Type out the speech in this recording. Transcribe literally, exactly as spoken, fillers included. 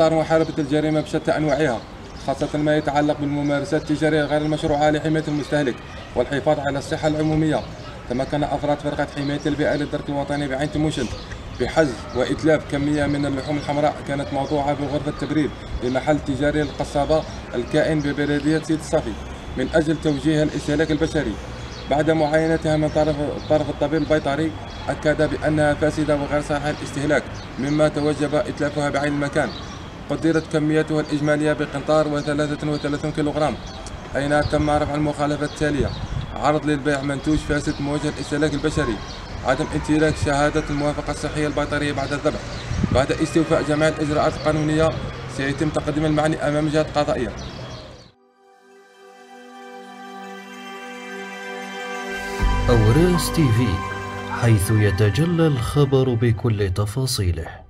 إطار محاربة الجريمة بشتى أنواعها، خاصة ما يتعلق بالممارسات التجارية غير المشروعة لحماية المستهلك والحفاظ على الصحة العمومية. تمكن أفراد فرقة حماية البيئة للدرك الوطني بعين تموشنت بحجز وإتلاف كمية من اللحوم الحمراء كانت موضوعة بغرفة التبريد لمحل تجاري القصابة الكائن ببلدية سيد الصافي من أجل توجيه الاستهلاك البشري. بعد معاينتها من طرف طرف الطبيب البيطري أكد بأنها فاسدة وغير صحيحة الاستهلاك، مما توجب إتلافها بعين المكان. قدرت كميتها الإجمالية بقنطار وثلاثة وثلاثين كيلوغرام، أين تم رفع المخالفات التالية: عرض للبيع منتوج فاسد موجه للاستهلاك البشري، عدم امتلاك شهادة الموافقة الصحية البيطرية بعد الذبح. بعد استيفاء جميع الإجراءات القانونية سيتم تقديم المعني أمام الجهات القضائية. أوراس تي في، حيث يتجلى الخبر بكل تفاصيله.